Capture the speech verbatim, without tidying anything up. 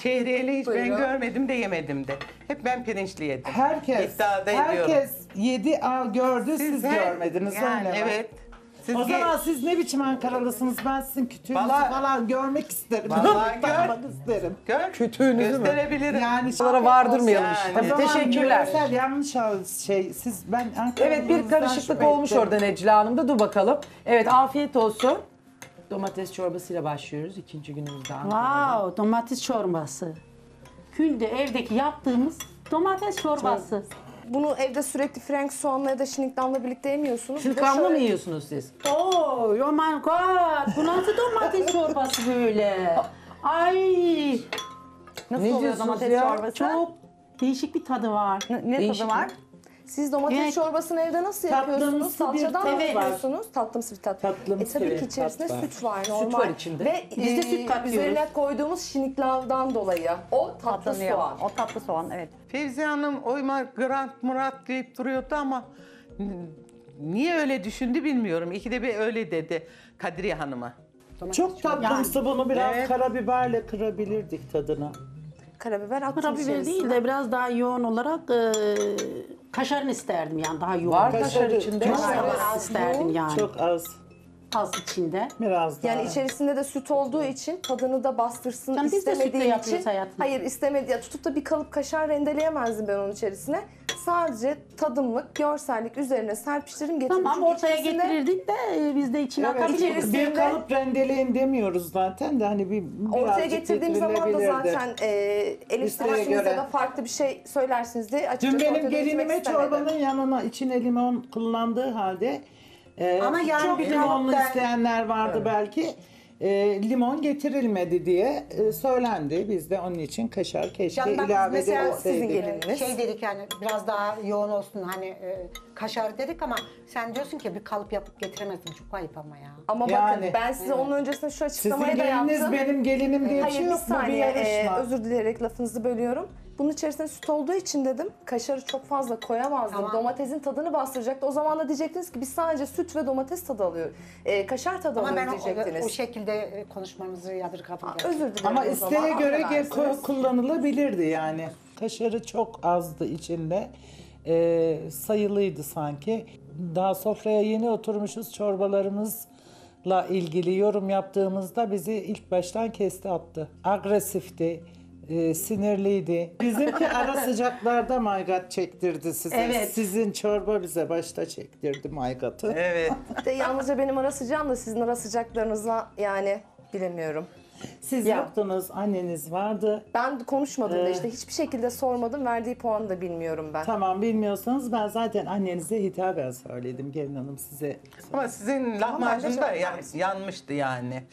şehriyeli hiç ben Buyurun. görmedim de yemedim de. Hep ben pirinçli yedim. Herkes, İddiada ediyorum. herkes yedi a gördü, siz, he- görmediniz yani, öyle mi? evet. Siz O ge- zaman siz ne biçim Ankaralısınız? Ben sizin kütüğünüzü Vallahi- falan görmek isterim. Vallahi gör. Bakmak isterim. Gör, Kütüğünüzü mü? gösterebilirim. Yani Buralara vardırmayalım Yani. işte. O zaman Teşekkürler. görsel yanlış al- şey. Siz ben Ankaralıyım. Evet, bir karışıklık olmuş orada Necla Hanım'da. Dur bakalım. Evet, afiyet olsun. Domates çorbasıyla başlıyoruz ikinci günümüzde Ankara'da. Wow, domates çorbası. Külde evdeki yaptığımız domates çorbası. Bunu evde sürekli Frank soğanla ya da şiniklamla birlikte yemiyorsunuz. Bir de Şırkamla şöyle- mı yiyorsunuz siz? Oh, oh my god. Bu nasıl domates çorbası böyle? Ay, Nasıl Ne oluyor diyorsunuz domates ya? çorbası? çok değişik bir tadı var. Ne, ne Değişik tadı var? mi? Siz domates Evet. çorbasını evde nasıl Tatlımsı yapıyorsunuz? bir Salçadan tat mı var. yapıyorsunuz? Tatlımsı bir tat. Tatlımsı e tabii bir ki içerisinde tat var. süt var Süt normal. var içinde. Ve Biz de e, süt katıyoruz. üzerine koyduğumuz şiniklavdan dolayı. O tatlı Tatlanıyor. soğan. O tatlı soğan, evet. Fevzi Hanım oyma Grant Murat deyip duruyordu ama n- niye öyle düşündü bilmiyorum. İkide bir öyle dedi Kadriye Hanım'a. Çok tatlımsı, bunu biraz Evet. karabiberle kırabilirdik tadını. Karabiber attım Karabiber içerisine. değil de biraz daha yoğun olarak e, kaşarını isterdim yani daha yoğun. Var Kaşarı- kaşar içinde. kaşarı- Kaşar az isterdim yoğun. yani. Çok az, Az içinde. biraz daha. Yani içerisinde de süt olduğu için tadını da bastırsın Canım biz de sütle istemediğim yapıyoruz için. hayatım. Hayır istemedi. Ya tutup da bir kalıp kaşar rendeleyemezdim ben onun içerisine. Sadece tadımlık, görsellik üzerine serpiştiririm getirdim. Tamam Çünkü ortaya içerisinde- getirirdik de e, biz de içine Evet, atabilirdik. içerisinde- bir kalıp rendeleyin demiyoruz zaten de hani bir Ortaya birazcık getirdiğim zaman da getirilebilirdi. zaten e, eleştirirsiniz göre. ya da farklı bir şey söylersiniz diye açıkçası Dün benim ortada gitmek gelinime istemedim. çorbanın yanına içine limon kullandığı halde e, Ama yani çok bir limonlu kalıpta- isteyenler vardı belki. E, limon getirilmedi diye e, söylendi. Biz de onun için kaşar keşke Canım bak, ilave mesela sizin etseydik. gelin- Şey dedik yani biraz daha yoğun olsun hani e, kaşar dedik ama sen diyorsun ki bir kalıp yapıp getiremezsin. Çok ayıp ama ya. Ama Yani. bakın ben size onun öncesinde şu Sizin açıklamayı da geliniz yaptım. benim gelinim diye bir Hayır şey bir yok mu? Bir saniye e, yarışma. özür dileyerek lafınızı bölüyorum. Bunun içerisinde süt olduğu için dedim kaşarı çok fazla koyamazdım. Tamam. Domatesin tadını bastıracaktı. O zaman da diyecektiniz ki biz sadece süt ve domates tadı alıyoruz. E, kaşar tadı Ama ben alıyoruz o, o, diyecektiniz. o şekilde e, konuşmanızı yadırgadım. Aa, gerçekten. özür dilerim Ama o zaman, isteğe göre ge- affedersiniz. ko- kullanılabilirdi yani. Kaşarı çok azdı içinde. Ee, sayılıydı sanki. Daha sofraya yeni oturmuşuz, çorbalarımızla ilgili yorum yaptığımızda bizi ilk baştan kesti attı. Agresifti, e, sinirliydi. Bizimki ara sıcaklarda maygat çektirdi size. Evet. Sizin çorba bize başta çektirdi maygatı. Evet. Bir de yalnızca benim ara sıcağım da sizin ara sıcaklarınızla yani bilemiyorum. Siz Ya. yoktunuz, anneniz vardı. Ben konuşmadım da Ee, işte hiçbir şekilde sormadım. Verdiği puanı da bilmiyorum ben. Tamam, bilmiyorsanız ben zaten annenize hitaben söyledim gelin hanım size. Ama sizin lahmacun da yan- yanmıştı yani.